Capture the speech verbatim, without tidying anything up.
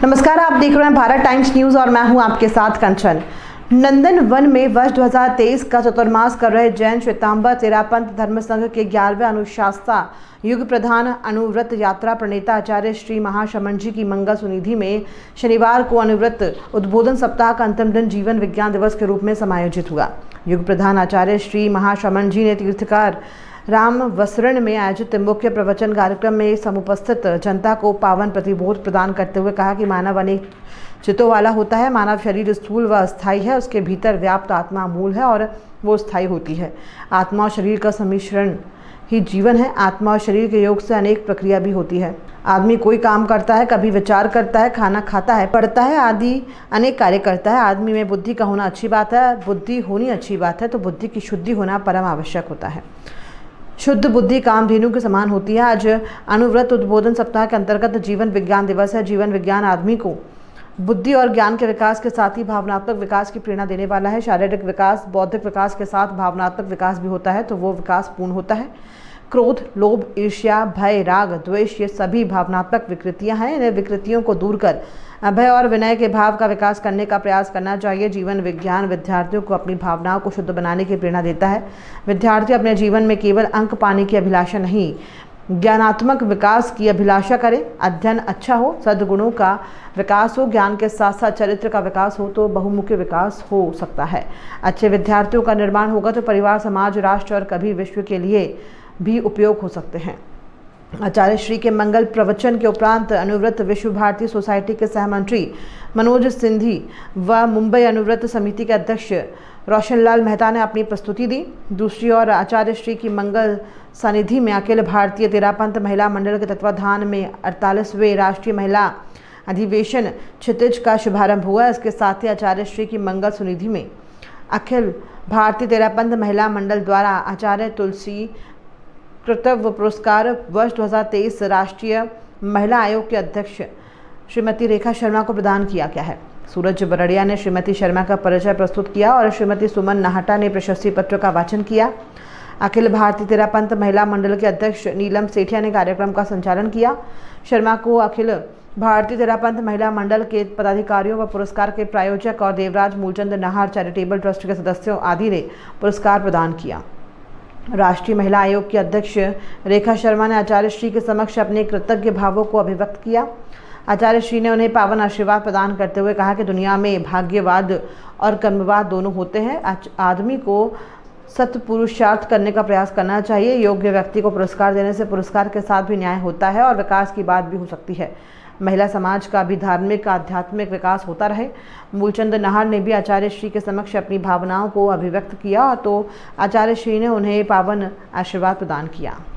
नमस्कार, आप देख रहे हैं भारत टाइम्स न्यूज और मैं हूं आपके साथ कंचन। नंदन वन में वर्ष दो हज़ार तेईस का चतुर्मास कर रहे जैन श्वेतांबर तेरापंथ धर्म संघ के ग्यारहवें अनुशासता युग प्रधान अनुव्रत यात्रा प्रणेता आचार्य श्री महाश्रमण जी की मंगल सुनिधि में शनिवार को अनुव्रत उद्बोधन सप्ताह का अंतिम दिन जीवन विज्ञान दिवस के रूप में समायोजित हुआ। युग प्रधान आचार्य श्री महाश्रमण जी ने तीर्थकार राम वसरण में आयोजित मुख्य प्रवचन कार्यक्रम में समुपस्थित जनता को पावन प्रतिबोध प्रदान करते हुए कहा कि मानव अनेक चित्तों वाला होता है। मानव शरीर स्थूल व अस्थायी है, उसके भीतर व्याप्त आत्मा मूल है और वो स्थायी होती है। आत्मा और शरीर का सम्मिश्रण ही जीवन है। आत्मा और शरीर के योग से अनेक प्रक्रिया भी होती है। आदमी कोई काम करता है, कभी विचार करता है, खाना खाता है, पढ़ता है, आदि अनेक कार्य करता है। आदमी में बुद्धि का होना अच्छी बात है, बुद्धि होनी अच्छी बात है, तो बुद्धि की शुद्धि होना परम आवश्यक होता है। शुद्ध बुद्धि कामधेनु के समान होती है। आज अनुव्रत उद्बोधन सप्ताह के अंतर्गत जीवन विज्ञान दिवस है। जीवन विज्ञान आदमी को बुद्धि और ज्ञान के विकास के साथ ही भावनात्मक विकास की प्रेरणा देने वाला है। शारीरिक विकास बौद्धिक विकास के साथ भावनात्मक विकास भी होता है, तो वो विकास पूर्ण होता है। क्रोध, लोभ, ईर्ष्या, भय, राग, द्वेष ये सभी भावनात्मक विकृतियां हैं। इन्हें विकृतियों को दूर कर अभय और विनय के भाव का विकास करने का प्रयास करना चाहिए। जीवन विज्ञान विद्यार्थियों को अपनी भावनाओं को शुद्ध बनाने की प्रेरणा देता है। विद्यार्थी अपने जीवन में केवल अंक पाने की अभिलाषा नहीं, ज्ञानात्मक विकास की अभिलाषा करें। अध्ययन अच्छा हो, सद्गुणों का विकास हो, ज्ञान के साथ साथ चरित्र का विकास हो, तो बहुमुखी विकास हो सकता है। अच्छे विद्यार्थियों का निर्माण होगा तो परिवार, समाज, राष्ट्र और कभी विश्व के लिए भी उपयोग हो सकते हैं। आचार्य श्री के मंगल प्रवचन के उपरांत अनुव्रत विश्व भारती सोसाइटी के सहमंत्री मनोज सिंधी व मुंबई अनुव्रत समिति के अध्यक्ष रोशनलाल मेहता ने अपनी प्रस्तुति दी। दूसरी ओर आचार्य श्री की मंगल सानिधि में अखिल भारतीय तेरापंथ महिला मंडल के तत्वाधान में अड़तालीसवें राष्ट्रीय महिला अधिवेशन क्षितिज का शुभारंभ हुआ। इसके साथ ही आचार्य श्री की मंगल सुनिधि में अखिल भारतीय तेरापंथ महिला मंडल द्वारा आचार्य तुलसी कृतज्ञ पुरस्कार वर्ष दो हज़ार तेईस राष्ट्रीय महिला आयोग के अध्यक्ष श्रीमती रेखा शर्मा को प्रदान किया गया है। सूरज बरड़िया ने श्रीमती शर्मा का परिचय प्रस्तुत किया और श्रीमती सुमन नाहटा ने प्रशस्ति पत्र का वाचन किया। अखिल भारतीय तेरापंथ महिला मंडल के अध्यक्ष नीलम सेठिया ने कार्यक्रम का संचालन किया। शर्मा को अखिल भारतीय तेरापंथ महिला मंडल के पदाधिकारियों व पुरस्कार के प्रायोजक और देवराज मूलचंद नाहर चैरिटेबल ट्रस्ट के सदस्यों आदि ने पुरस्कार प्रदान किया। राष्ट्रीय महिला आयोग की अध्यक्ष रेखा शर्मा ने आचार्य श्री के समक्ष अपने कृतज्ञ भावों को अभिव्यक्त किया। आचार्य श्री ने उन्हें पावन आशीर्वाद प्रदान करते हुए कहा कि दुनिया में भाग्यवाद और कर्मवाद दोनों होते हैं। आदमी को सत्पुरुषार्थ करने का प्रयास करना चाहिए। योग्य व्यक्ति को पुरस्कार देने से पुरस्कार के साथ भी न्याय होता है और विकास की बात भी हो सकती है। महिला समाज का भी धार्मिक आध्यात्मिक विकास होता रहे। मूलचंद नाहर ने भी आचार्य श्री के समक्ष अपनी भावनाओं को अभिव्यक्त किया, तो आचार्य श्री ने उन्हें पावन आशीर्वाद प्रदान किया।